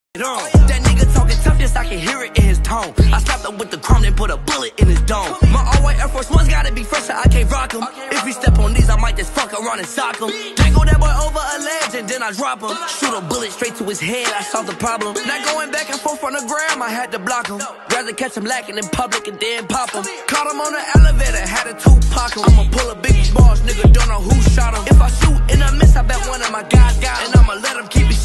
That nigga talking tough, yes, I can hear it in his tone. I slapped him with the chrome and put a bullet in his dome. My all-white Air Force Ones gotta be fresh, so I can't rock him. If he step on these, I might just fuck around and sock him. Dangle that boy over a ledge and then I drop him. Shoot a bullet straight to his head, I solved the problem. Not going back and forth on the gram, I had to block him. Rather catch him lacking in public and then pop him. Caught him on the elevator, had a Tupac him. I'ma pull a big balls, nigga, don't know who shot him. If I shoot and I miss, I bet one of my guys got him. And I'ma let him keep it